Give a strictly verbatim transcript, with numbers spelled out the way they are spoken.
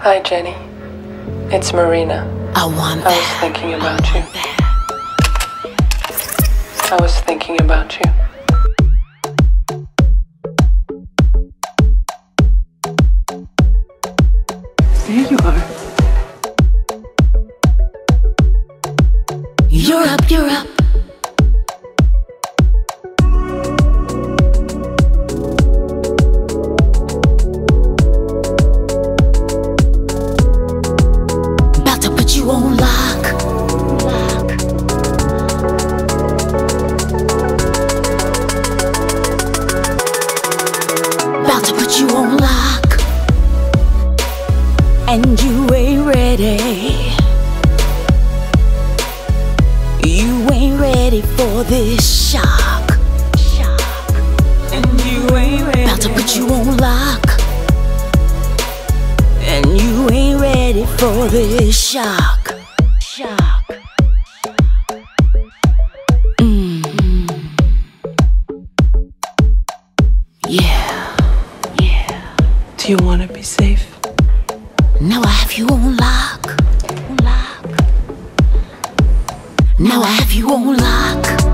Hi, Jenny. It's Marina. I want I that. was thinking about I you. want that. I was thinking about you. There you are. You're up, you're up. About to put you on lock. Lock. About to put you on lock. And you ain't ready. You ain't ready for this shock. Shock. And you ain't ready. About to put you on lock. And you ain't ready for this shock. Shock. Mm. Yeah. Yeah. Do you want to be safe? Now I have you on lock. On lock. Now I have you on lock.